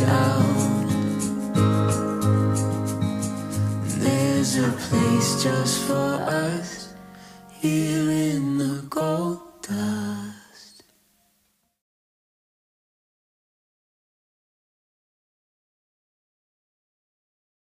out. There's a place just for us here in